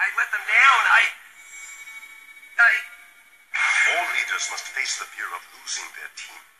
I let them down. All leaders must face the fear of losing their team.